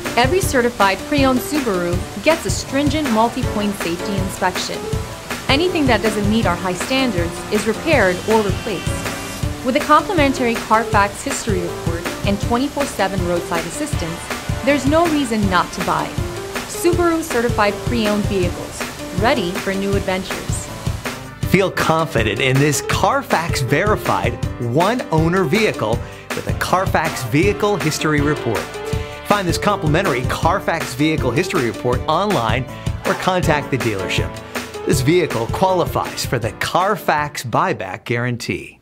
Every certified pre-owned Subaru gets a stringent multi-point safety inspection. Anything that doesn't meet our high standards is repaired or replaced. With a complimentary Carfax history report and 24/7 roadside assistance, there's no reason not to buy. Subaru certified pre-owned vehicles, ready for new adventures. Feel confident in this Carfax verified one-owner vehicle with a Carfax Vehicle History Report. Find this complimentary Carfax Vehicle History Report online or contact the dealership. This vehicle qualifies for the Carfax Buyback Guarantee.